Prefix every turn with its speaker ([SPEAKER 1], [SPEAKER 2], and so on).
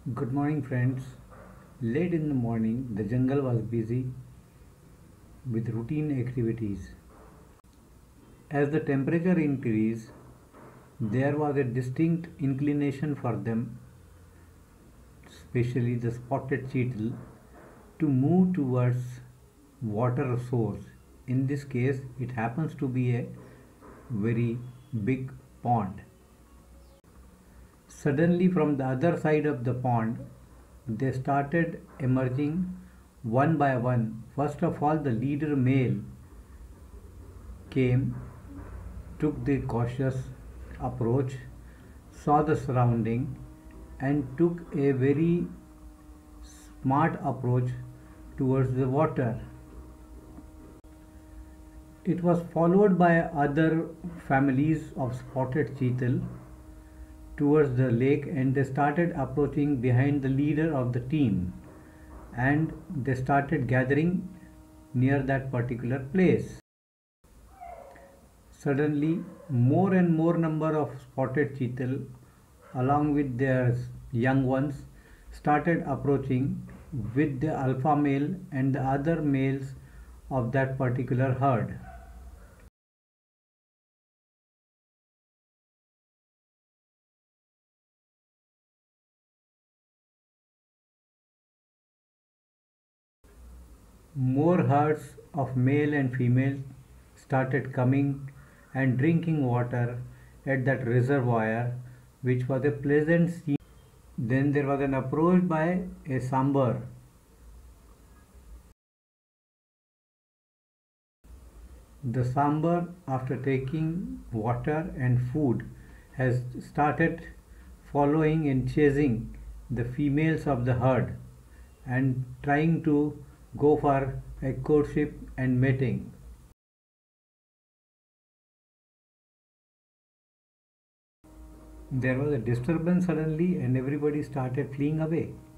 [SPEAKER 1] Good morning, friends. Late in the morning, the jungle was busy with routine activities. As the temperature increased, there was a distinct inclination for them, especially the spotted cheetle, to move towards water source. In this case, it happens to be a very big pond. Suddenly, from the other side of the pond, they started emerging one by one. First of all, the leader male came, took the cautious approach, saw the surrounding, and took a very smart approach towards the water. It was followed by other families of spotted cheetle towards the lake, and they started approaching behind the leader of the team, and they started gathering near that particular place. Suddenly, more and more number of spotted cheetle along with their young ones started approaching with the alpha male and the other males of that particular herd. More herds of male and female started coming and drinking water at that reservoir, which was a pleasant scene. Then there was an approach by a sambar. The sambar, after taking water and food, has started following and chasing the females of the herd and trying to go for a courtship and mating. There was a disturbance suddenly, and everybody started fleeing away.